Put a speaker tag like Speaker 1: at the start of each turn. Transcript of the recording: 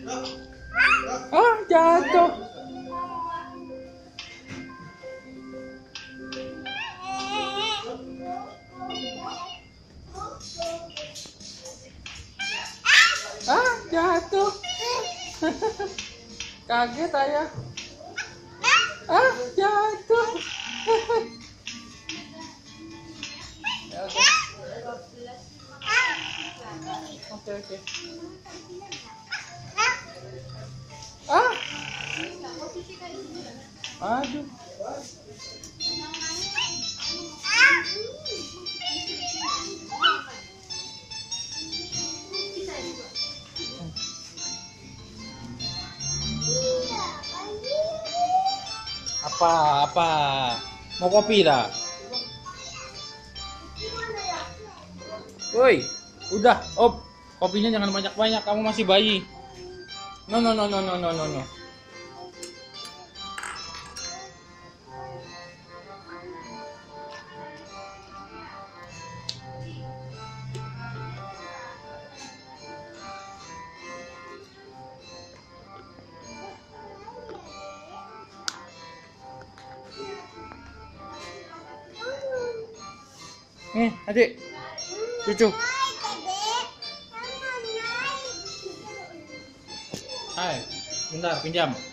Speaker 1: Ah, jatuh. Ah, jatuh. Kaget ayah. Ah, jatuh. Oke, oke. Ah. Aduh. Apa? Mau kopi dah? Woi, udah, op. Kopinya jangan banyak-banyak, kamu masih bayi. No. Nih, adik. Cucu. Hai, bentar, pinjam.